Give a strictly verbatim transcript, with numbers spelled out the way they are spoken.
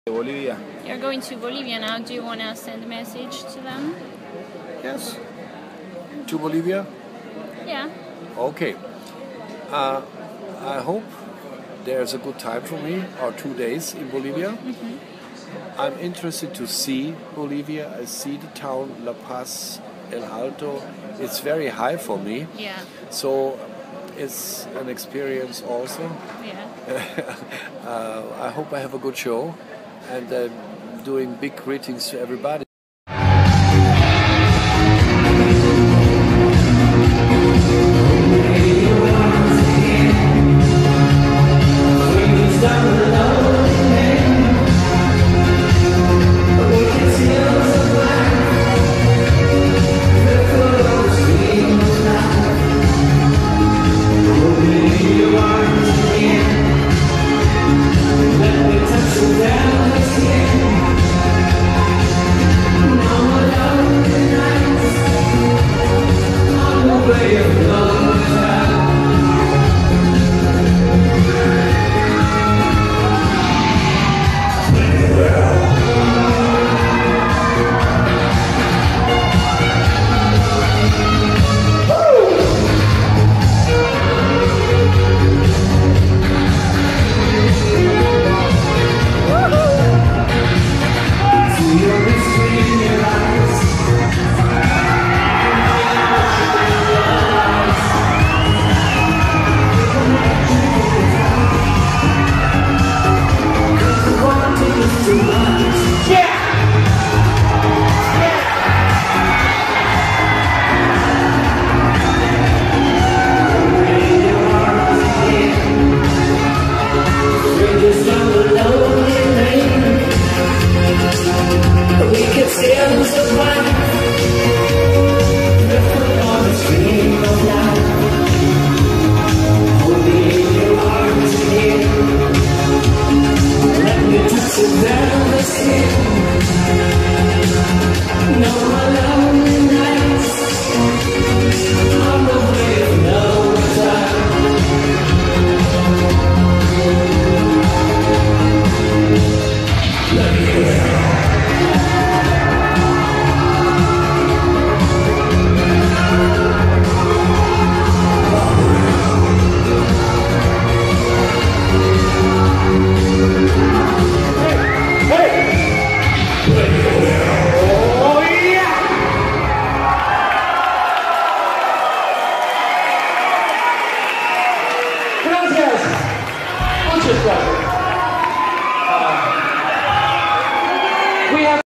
Bolivia. You're going to Bolivia now. Do you want to send a message to them? Yes. To Bolivia? Yeah. Okay. Uh, I hope there's a good time for me, or two days in Bolivia. Mm-hmm. I'm interested to see Bolivia. I see the town La Paz, El Alto. It's very high for me. Yeah. So it's an experience also. Yeah. uh, I hope I have a good show, and uh, doing big greetings to everybody. Muchas gracias. Uh, we have